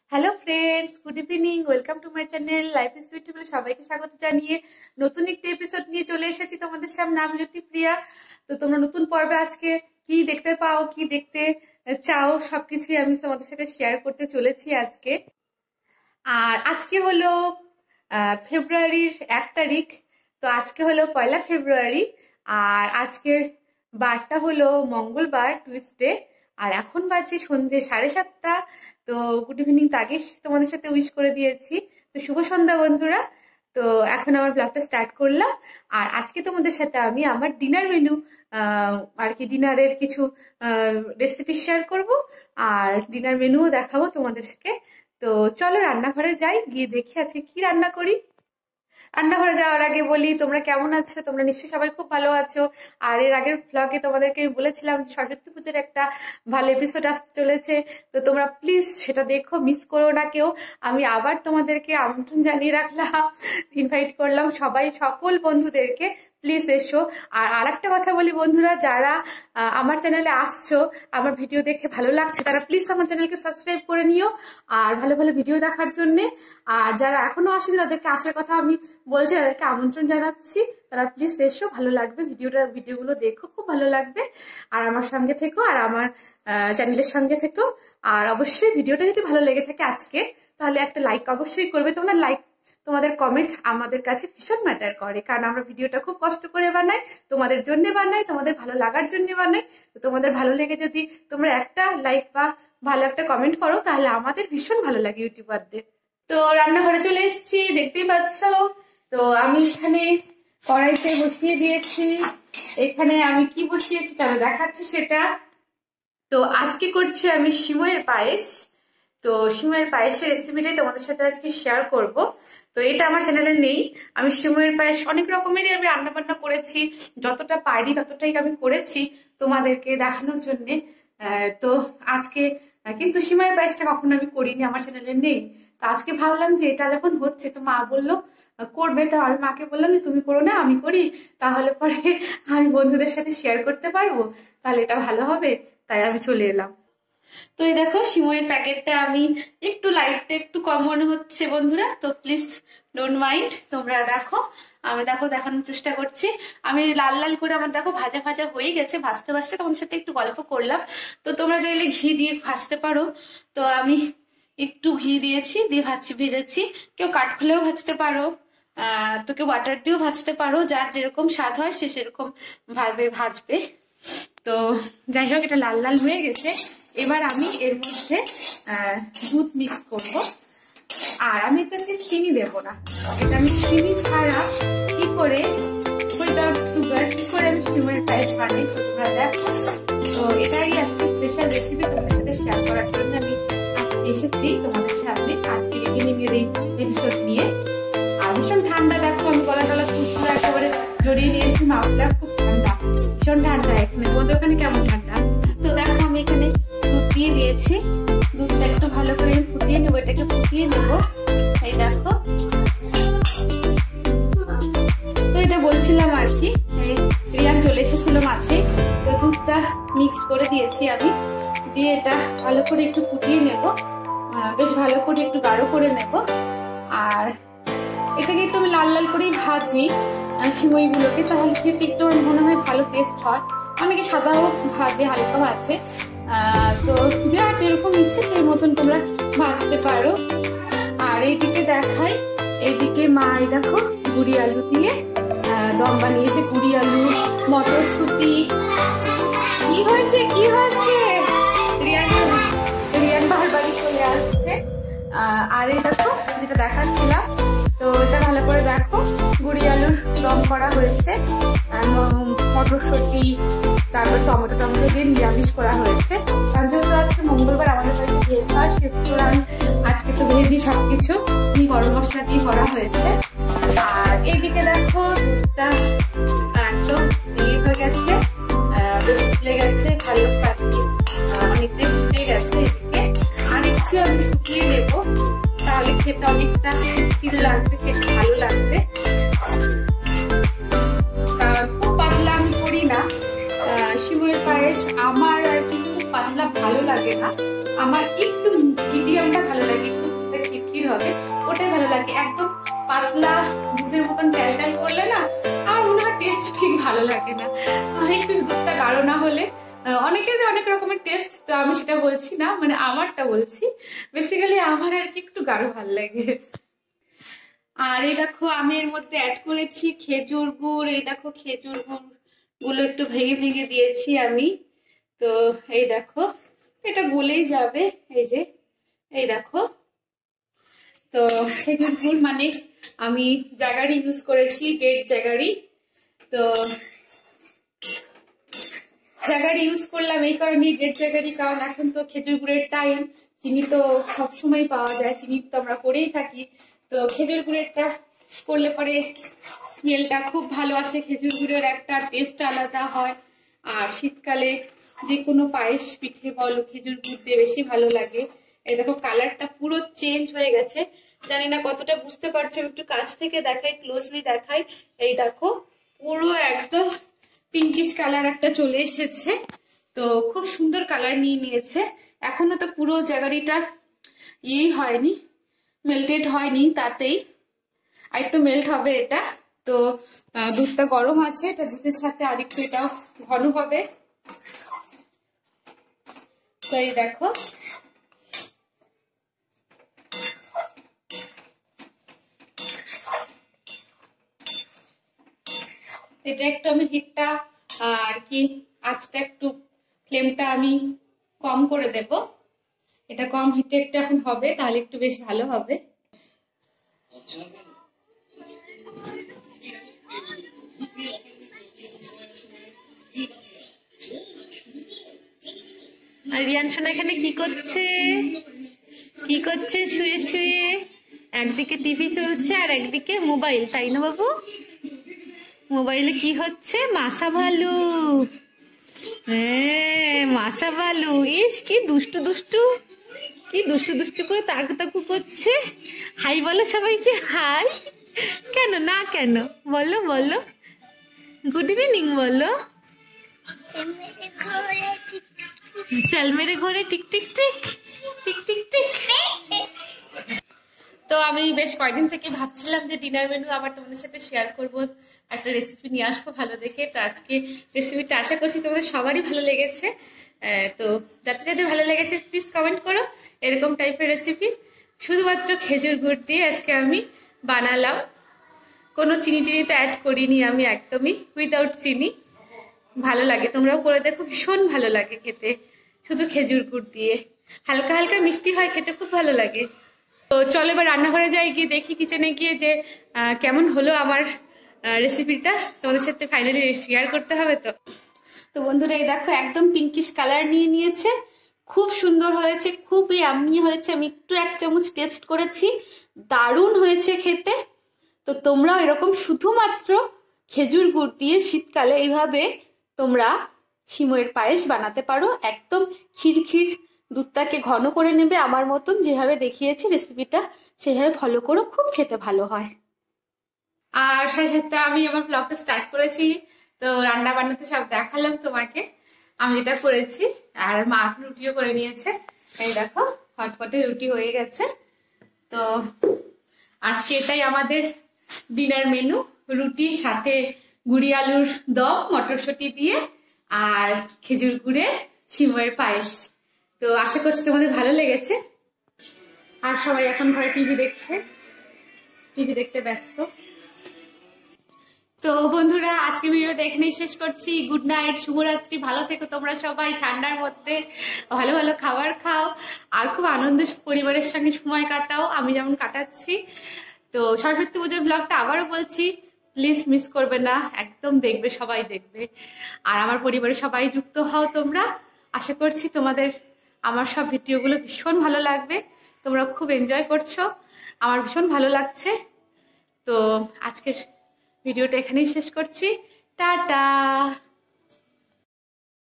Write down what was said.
Hello friends, good evening. Welcome to my channel life is beautiful. সবাইকে স্বাগত জানিয়ে নতুন একটি এপিসোড নিয়ে চলে এসেছি তোমাদের সামনে। আমি জ্যোতিপ্রিয়া। তো তোমরা নতুন পর্বে আজকে কি দেখতে পাও, কি দেখতে চাও, সবকিছুই আমি তোমাদের সাথে শেয়ার করতে চলেছি আজকে। আর আজকে হলো ফেব্রুয়ারির 1 তারিখ। তো আজকে হলো 1 ফেব্রুয়ারি। আর আজকে বারটা হলো মঙ্গলবার, টুইসডে। আর এখন বাজে সন্ধ্যে 7:30। তো গুড ইভিনিং তো আগে তোমাদের সাথে উইশ করে দিয়েছি। তো শুভ সন্ধ্যা বন্ধুরা। তো এখন আমার ব্লগটা স্টার্ট করলাম। আর আজকে তোমাদের সাথে আমি আমার ডিনার মেনু আর কি ডিনারের কিছু রেসিপি শেয়ার করব, আর ডিনার মেনুও দেখাবো তোমাদেরকে। তো চলো রান্নাঘরে যাই, গিয়ে দেখি আজকে কি রান্না করি। রান্নাঘরে যাওয়ার আগে বলি, তোমরা কেমন আছো? তোমরা নিশ্চয়ই সবাই খুব ভালো আছো। আর এর আগের ব্লগে তোমাদেরকে আমি বলেছিলাম যে সরস্বতী পুজোর একটা ভালো এপিসোড আসতে চলেছে। তো তোমরা প্লিজ সেটা দেখো, মিস করো না কেউ। আমি আবার তোমাদেরকে আমন্ত্রণ জানিয়ে রাখলাম, ইনভাইট করলাম সবাই, সকল বন্ধুদেরকে প্লিজ এসো। আর আরেকটা কথা বলি বন্ধুরা, যারা আমার চ্যানেলে আসছো, আমার ভিডিও দেখে ভালো লাগছে, তারা প্লিজ আমার চ্যানেলকে সাবস্ক্রাইব করে নিও আর ভালো ভালো ভিডিও দেখার জন্যে। আর যারা এখনো আসেনি তাদেরকে আসার কথা আমি বলছি, তাদেরকে আমন্ত্রণ জানাচ্ছি। তারা প্লিজ এসো, ভালো লাগবে, ভিডিওগুলো দেখো, খুব ভালো লাগবে। আর আমার সঙ্গে থেকো, আর আমার চ্যানেলের সঙ্গে থেকো। আর অবশ্যই ভিডিওটা যদি ভালো লেগে থাকে আজকে, তাহলে একটা লাইক অবশ্যই করবে। তোমাদের কমেন্ট আমাদের কাছে ভীষণ ম্যাটার করে, কারণ আমরা ভিডিওটা খুব কষ্ট করে বানাই, তোমাদের জন্য বানাই, তোমাদের ভালো লাগার জন্য বানাই। তো তোমাদের ভালো লেগে যদি তোমরা একটা লাইক বা ভালো একটা কমেন্ট করো, তাহলে আমাদের ভীষণ ভালো লাগে ইউটিউবারদের। তো রান্নাঘরে চলে এসেছি, দেখতেই পাচ্ছ। তো আমি এখানে কড়াইতে বসিয়ে দিয়েছি। এখানে আমি কি বসিয়েছি চলো দেখাচ্ছি সেটা। তো আজকে করছি আমি সিমইয়ের পায়েস। তো সিমইয়ের পায়েসের রেসিপিটাই তোমাদের সাথে আজকে শেয়ার করব। তো এটা আমার চ্যানেলে নেই। আমি সিমইয়ের পায়েস অনেক রকমেরই আমি রান্না বান্না করেছি, যতটা পারি ততটাই আমি করেছি তোমাদেরকে দেখানোর জন্যে। তো আজকে কিন্তু সিমইয়ের পায়েসটা কখনো আমি করিনি, আমার চ্যানেলে নেই। তো আজকে ভাবলাম যে এটা যখন হচ্ছে, তো মা বললো করবে, তো আমি মাকে বললাম যে তুমি করো না, আমি করি, তাহলে পরে আমি বন্ধুদের সাথে শেয়ার করতে পারবো, তাহলে এটা ভালো হবে। তাই আমি চলে এলাম। তো এই দেখো সিমইয়ের প্যাকেটটা আমি একটু লাইটটা একটু কম মনে হচ্ছে বন্ধুরা, তো প্লিজ ডোন্ট মাইন্ড। তোমরা দেখো, আমি দেখানোর চেষ্টা করছি। আমি লাল লাল করে আমার দেখো ভাজা ভাজা হয়ে গেছে। ভাজতে ভাজতে তোমাদের সাথে একটু গল্প করলাম। তো তোমরা চাইলে ঘি দিয়ে ভাজতে পারো। তো আমি একটু ঘি দিয়েছি, দিয়ে ভেজেছি। কেউ কাঠখোলেও ভাজতে পারো, তো কেউ বাটার দিয়েও ভাজতে পারো। যার যেরকম স্বাদ হয় সে সেরকম ভাবে ভাজবে। তো যাই হোক, এটা লাল লাল হয়ে গেছে। এবার আমি এর মধ্যে দুধ মিক্স করব। আর আমি এটাতে চিনি দেবো না, এটা আমি চিনি ছাড়া কি করে, উইদাউট সুগার কি করে আমি সিমইয়ের পায়েস বানাই তোমরা দেখো। তো এটাই আজকে স্পেশাল রেসিপি তোমাদের সাথে শেয়ার করার জন্য আমি আজকে এসেছি তোমাদের সামনে, আজকে ইভিনিংয়ের এই এপিসোড নিয়ে। আর ভীষণ ঠান্ডা, দেখো আমি গলা টলা পুরো একেবারে জড়িয়ে নিয়েছি, মাফলার খুব ঠান্ডা, ভীষণ ঠান্ডা এখানে। তোমাদের ওখানে কেমন ঠান্ডা? তো দেখো আমি এখানে দুধ দিয়ে দিয়েছি। দুধটা একটু ভালো করে ফুটিয়ে নেবো, এটাকে ফুটিয়ে নেবো। এই দেখো, তো এটা বলছিলাম আর কি, রিয়ান চলে এসেছিল মাঝে। তো দুধটা মিক্সড করে দিয়েছি আমি, দিয়ে এটা ভালো করে একটু ফুটিয়ে নেব, বেশ ভালো করে একটু গাঢ় করে নেব। আর এটাকে একটু আমি লাল লাল করেই ভাজি সিমইগুলোকে, তাহলে খেতে একটু মনে হয় ভালো টেস্ট হয়। অনেকে সাদাও ভাজে, হালকা ভাজে। তো যার যেরকম ইচ্ছে সেই মতন তোমরা ভাজতে পারো। আর এইদিকে দেখাই, এইদিকে মা দেখো গুড়ি আলু দিয়ে দম বানিয়েছে। গুড়ি আলু, মটরশুঁটি। কি হয়েছে কি হয়েছে? রিয়ান বারবারই চলে আসছে। আর এই দেখো যেটা দেখাচ্ছিলাম, তো এটা ভালো করে দেখো, গুড়ি আলুর দম করা হয়েছে, মটরশুঁটি, তারপর টমেটো দিয়ে নিরামিষ করা হয়েছে। তার জন্য আজকে মঙ্গলবার আমাদের বাড়িতে ভেজ হয়, সুতরাং আজকে তো ভেজই সবকিছু, গরম মশলা দিয়ে করা হয়েছে। আর এইদিকে দেখো দুধটা একদম ইয়ে হয়ে গেছে, ফুটে গেছে, ভালো অনেকটাই ফুটে গেছে। এদিকে আর একটু আমি শুকিয়ে নেবো, তাহলে খেতে অনেকটা কিছু লাগবে, খেতে ভালো লাগবে। খুব পাতলা আমি করি না সিমইয়ের পায়েস, আমার আর কি খুব পাতলা ভালো লাগে না, আমার একটু মিডিয়ামটা ভালো লাগে, একটু লাগে, একদম পাতলা দুধের মতন ট্যাল করলে না আমার মনে হয় টেস্ট ঠিক ভালো লাগে না। একটু দুধটা গাঢ় না হলে, অনেকের অনেক রকমের টেস্ট, তো আমি সেটা বলছি না, মানে আমারটা বলছি। বেসিক্যালি আমার আর কি একটু গাঢ় ভালো লাগে। আর এই দেখো আমি এর মধ্যে অ্যাড করেছি খেজুর গুড়। এই দেখো খেজুর গুড় গুলো একটু ভেঙে ভেঙে দিয়েছি আমি। তো এই দেখো এটা গলেই যাবে, এই যে এই দেখো। তো খেজুর গুড় মানে আমি জাগারি ইউজ করেছি, ডেট জাগারি। তো জাগারি ইউজ করলাম এই কারণে, ডেট জাগারি, কারণ এখন তো খেজুর গুড়ের টাইম, চিনি তো সবসময় পাওয়া যায়, চিনি তো আমরা করেই থাকি। তো খেজুর গুড়েরটা করলে পরে স্মেলটা খুব ভালো আসে, খেজুর গুড়ের একটা টেস্ট আলাদা হয়। আর শীতকালে যে কোনো পায়েস পিঠে বলো খেজুর গুড় দিয়ে বেশি ভালো লাগে। এই দেখো কালারটা পুরো চেঞ্জ হয়ে গেছে, জানি না কতটা বুঝতে পারছো, একটু কাছ থেকে দেখাই, ক্লোজলি দেখাই। এই দেখো পুরো একদম পিঙ্কিশ কালার একটা চলে এসেছে। তো খুব সুন্দর কালার নিয়ে নিয়েছে। এখনো তো পুরো জাগারিটা ইয়েই হয়নি, মেল্টেড হয়নি, তাতেই আর একটু মেল্ট হবে এটা। তো দুধটা গরম আছে, এটা দুধের সাথে আরেকটু এটাও ঘন হবে। তো এই দেখো এটা একটু আমি হিটটা আর কি আঁচটা একটু ফ্লেমটা আমি কম করে দেব। এটা কম হিটে একটু এখন হবে, তাহলে একটু বেশ ভালো হবে। আর রিয়ান সোনা এখানে কি করছে, কি করছে শুয়ে শুয়ে? একদিকে টিভি চলছে আর একদিকে মোবাইল, তাই না বাবু? মোবাইলে কি হচ্ছে? মাসা ভালু। হ্যাঁ মাসা ভালু, ইস কি দুষ্টু দুষ্টু, কি দুষ্টু দুষ্টু করে তাকু তাকু করছে। হাই বলো সবাইকে, হাই। কেন না, কেন বলো বলো, গুড ইভিনিং বলো। চল মেরে ঘরে টিক টিক টিক টিক টিক টিক। তো আমি বেশ কয়েকদিন থেকে ভাবছিলাম যে ডিনার মেনু আবার তোমাদের সাথে শেয়ার করব, একটা রেসিপি নিয়ে আসবো ভালো দেখে। তো আজকে রেসিপিটা আশা করছি তোমাদের সবারই ভালো লেগেছে। তো যাতে যাতে ভালো লেগেছে প্লিজ কমেন্ট করো এরকম টাইপের রেসিপি। শুধুমাত্র খেজুর গুড় দিয়ে আজকে আমি বানালাম, কোনো চিনি টিনি তো অ্যাড করিনি আমি, একদমই উইদাউট চিনি। ভালো লাগে, তোমরাও করে দেখো, ভীষণ ভালো লাগে খেতে, শুধু খেজুর গুড় দিয়ে। হালকা হালকা মিষ্টি হয়, খেতে খুব ভালো লাগে। তো চলো এবার রান্নাঘরে যাই, গিয়ে দেখি কিচেনে গিয়ে যে কেমন হলো আমার রেসিপিটা, তোমাদের সাথে ফাইনালি শেয়ার করতে হবে। তো বন্ধুরা এই দেখো একদম পিঙ্কিশ কালার নিয়ে নিয়েছে, খুব সুন্দর হয়েছে, খুব ইয়াম্মি হয়েছে। আমি একটু 1 চামচ টেস্ট করেছি, দারুণ হয়েছে খেতে। তো তোমরাও এরকম শুধুমাত্র খেজুর গুড় দিয়ে শীতকালে এইভাবে তোমরা সিমইয়ের পায়েস বানাতে পারো। একদম ক্ষীর দুধটাকে ঘন করে নেবে, আমার মতন যেভাবে দেখিয়েছি রেসিপিটা সেভাবে ফলো করো, খুব খেতে ভালো হয়। আর সাথে সাথে আমি আমার ব্লগটা স্টার্ট করেছি, তো রান্না বান্নাতে সব দেখালাম তোমাকে আমি যেটা করেছি। আর মা এখন রুটিও করে নিয়েছে, এই দেখো হটপটে রুটি হয়ে গেছে। তো আজকে এটাই আমাদের ডিনার মেনু, রুটি সাথে গুড়ি আলুর দম মটরশুঁটি দিয়ে আর খেজুর গুড়ের সিমইয়ের পায়েস। তো আশা করছি তোমাদের ভালো লেগেছে। আর সবাই এখন ঘরে টিভি দেখছে, টিভি দেখতে ব্যস্ত। তো বন্ধুরা আজকে ভিডিওটা এখানেই শেষ করছি। গুড নাইট, শুভরাত্রি, ভালো থেকো তোমরা সবাই, ঠান্ডার মধ্যে ভালো ভালো খাবার খাও আর খুব আনন্দ পরিবারের সঙ্গে সময় কাটাও, আমি যেমন কাটাচ্ছি। তো সরস্বতী পুজোর ব্লগটা আবারও বলছি, প্লিজ মিস করবে না, একদম দেখবে, সবাই দেখবে। আর আমার পরিবারের সবাই যুক্ত হও তোমরা, আশা করছি তোমাদের আমার সব ভিডিওগুলো ভীষণ ভালো লাগবে, তোমরা খুব এনজয় করছো, আমার ভীষণ ভালো লাগছে। তো আজকের ভিডিওটা এখানেই শেষ করছি, টাটা।